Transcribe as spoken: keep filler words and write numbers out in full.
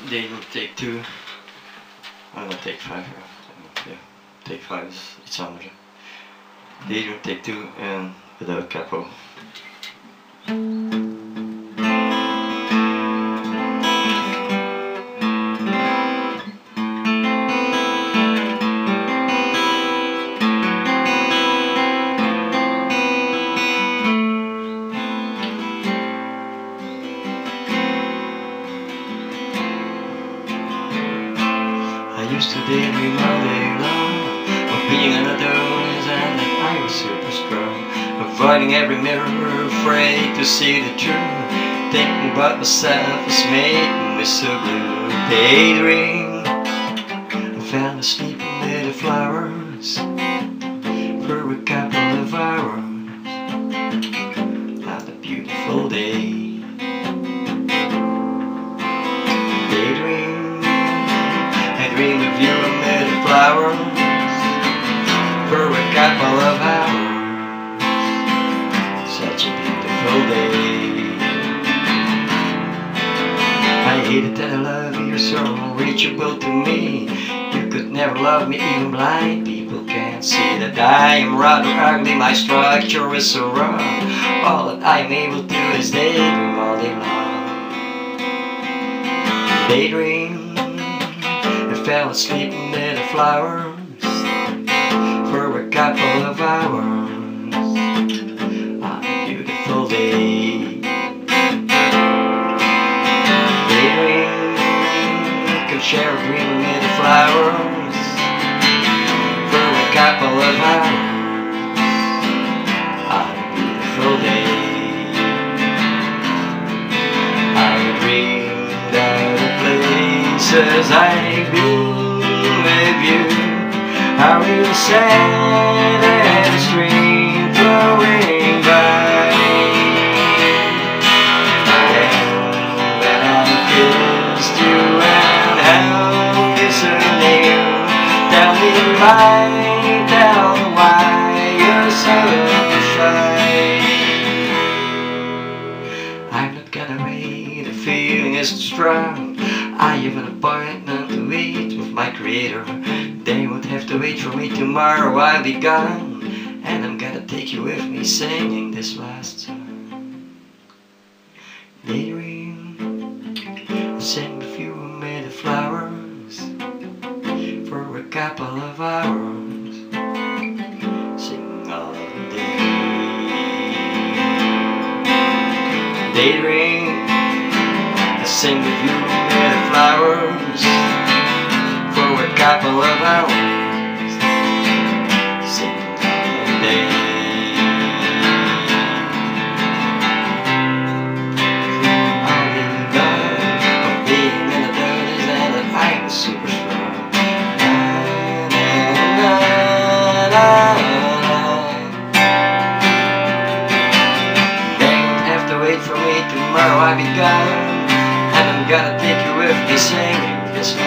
Daydream take two. I'm gonna take five. Yeah, take five is iets anders. Daydream take two and without capo. I used to daydream all day long of being another and that I was super strong, avoiding every mirror, afraid to see the truth. Thinking about myself was making me so blue. Daydream, I fell asleep amid the flowers for a couple of hours. Had a beautiful day. Dream of you amid the flowers for a couple of hours. Such a beautiful day. I hate it that I love you, you're so unreachable to me. You could never love me, even blind people can't see that I am rather ugly, my structure is so wrong. All that I am able to do is daydream all day long. Daydream, fell asleep amid the flowers for a couple of hours on a beautiful day. Daydream, can share a dream amid the flowers for a couple of hours on a beautiful day. I dreamed of the places I've been with you, how we sat at a stream flowing by, and when I kissed you and held you so near. Tell me why, tell me why you're so shy. I'm not gonna wait, the feeling is strong. I have an appointment to meet with my creator. They won't have to wait for me tomorrow, I'll be gone. And I'm gonna take you with me singing this last song. Daydream, I sing with you amid the flowers for a couple of hours. Sing all day. Daydream, I sing with you amid the flowers for a couple of hours. Sing all day. All day long of being in the dirties and that I was super strong. Na, na, na, na. They won't have to wait for me tomorrow, I'll be gone. And I'm gonna take you with me singing this